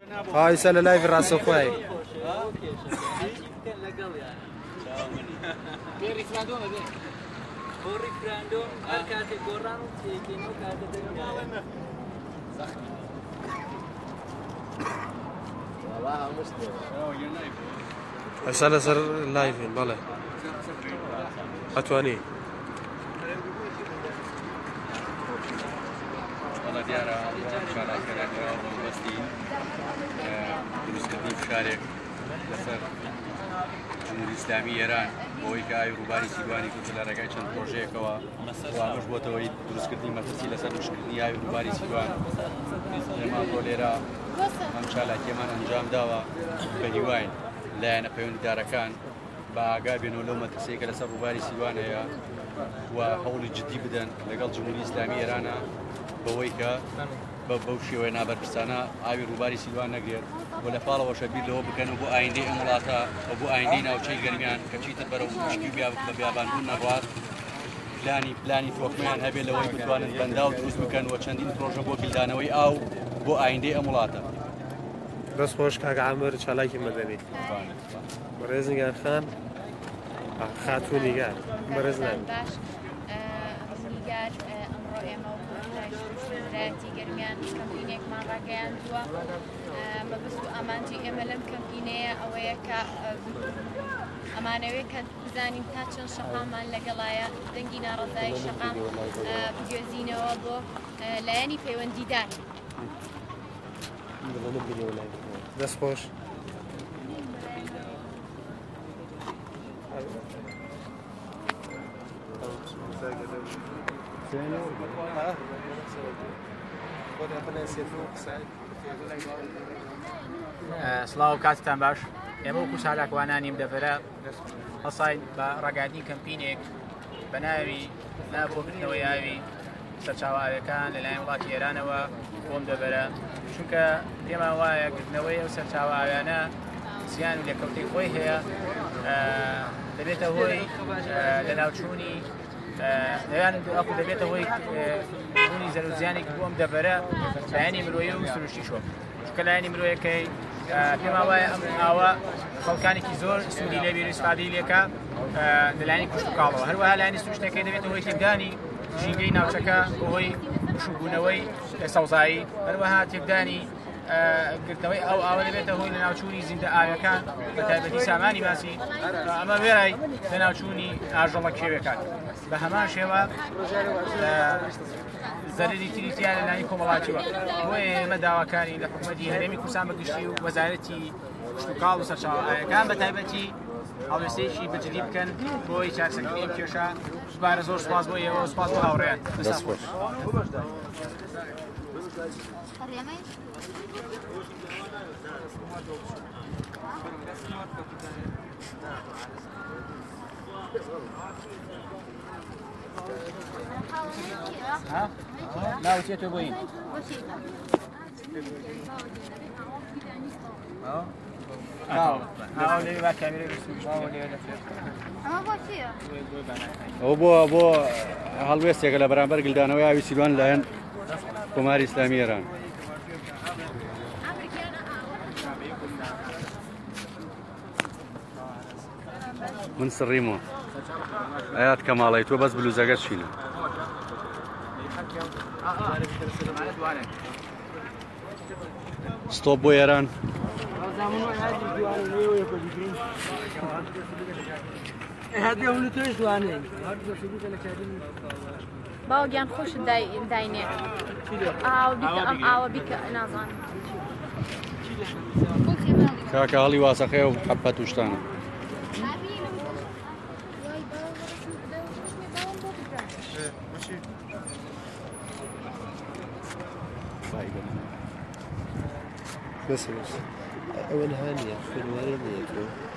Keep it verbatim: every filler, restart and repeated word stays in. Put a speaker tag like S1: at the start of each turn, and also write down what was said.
S1: هاي سنة لايف الراس اخوي
S2: ريفراندوم بو ريفراندوم هر كاتي قران وتيكينو كاتي صح والله مسلم
S1: رسالة سر لايفين بله أتواني
S3: والله ديارة إن شاء الله كذا كذا بستي دروس كتير شارك لسر جمهورية إسلامية إيران بۆی کە ئاوی ڕووباری سیروانی کورد لە ڕێگای چەند پرۆژەیەکەوە وامەش بۆتەوەی دروستکردنی مەترسی لەسەر مشکردنی ئاوی ڕووباری سیروان ئێمە بۆ لێرە ئەم چالاکیەمان ئەنجام داوە بە هیواین لایەنە پەیوەندیدارەکان بە ئاگا بێنەوە لەو مەترسەیە کە لەسەر ڕووباری سیروان هەیە و هەوڵی جددی بدەن لەگەڵ جمهوری ئیسلامی ئێرانە بەوەی کە بەو شێوەیە نابەرپرسانە ئاوی ڕووباری سیروان نەگرێت و لە پاڵەوەشە بیر لەوە بکەن و بۆ ئایندەی ئەم وڵاتە و بۆ ئایندەی ناوچەی گەرمیان کە چیتر بەرەو پشتی بە بیابانبوون نەڕوات پلانی پلانی تۆکمیان هەبێت لەوەی بتوانن بەنداو دروست بکەن و چەندین پرۆژە بۆ گلدانەوەی ئاو بۆ ئایندەی ئەم وڵاتە.
S1: دەست خۆش کاک عامر چالاکی مەدەنی بەڕێز نیگارخان خاتوونیگار بەڕێز نام
S4: نیگار ئەمڕۆ ئێمە وەلایەتی گەرمیان کەمپینێکمان ڕاگەیاندووە مەبەست و ئامانجی ئێمە لەم کەمپینەیە ئەوەیە کە ئەمانەوەی کە بزانین تا چەند شەقامان لەگەڵایە دەنگی ناڕەزایی شەقام بگوێزینەوە بۆ لایەنی پەیوەندیدار.
S1: دەست خۆش
S5: سڵاو کاتتان باش ئێمە وەکو چالاکوانانیم دەڤەرە هەساین بە ڕاگاندنی کەمپینێک بە ناوی نابۆگرتنەوەی ئاوی سەرچاوەکان لەلایەن وڵاتی ئێرانەوە بۆم دەبەرە چونکە پێمان وایە گرتنەوەی ئەو سەرچاوە ئاویانە زیان و لێکەوتەی خۆی هەیە دەبێتە هۆی لە ناوچوونی لەیان ئەخو دەبێتە هۆی بوونی زەرزیانێکی بۆم دەبەرە لایەنی مرۆیی و سروشتی شۆ چونکە لایەنی مرۆیەکەی پێما وایە ئەم ئاوە خەڵکانێکی زۆر سوودی لێ بیر استفادەی لێکە لەلایەنی کوشت و کاڵەوە هەروەها لایەنی سروشتەکەی دەبێتە هۆی تێکدانی ژینگەی ناوچەکە بەهۆی وشوبوونەوەی سەوزایی هەروەها تێکدانی گرتنەوەی ئەو ئاوە دەبێتە هۆی لە ناوچوونی زیندە ئاویەکان بە تایبەتی سامانی ماسی ئەمە وێرای لە ناوچوونی ئاژەڵە کێوەکان بە هەمان شێوە زەرری تریتیان لەلایەنی کۆمەڵاتیوە بۆیە ئێمە داواکاری لە حکوومەتی هەرێمی کوردستان بەگشتی و وەزارەتی کوشت و کاڵ و سەرچاوەکان بە تایبەتی هەڵوێستەیەکی بەجددی بکەن بۆی چارەسەرکردنی ئەم کێشە سوبارە زۆر سوپاس بۆ ئێوە و سوپاس بۆ هاوڕێیان.
S1: دەست خۆش
S5: ها؟ ناوچێتۆ بۆین
S3: ئەو بۆ بۆ هەڵوێستێکە لە بەرامبەر گلدانەوەی ئاوی سیروان لایەن کۆماری ئیسلامی ئێران. من سڕیمەوە ئايات کەماڵی تۆ بەس بلوزەکەت چینە ستۆپ بۆ ئێران
S4: باوەگیان خۆش داینێ ئەم ئاوە بیکە نازانم
S3: کاکە هەڵی واسەخەیە و حەبە توشتانە
S1: بس بس أول هانية في الوالدية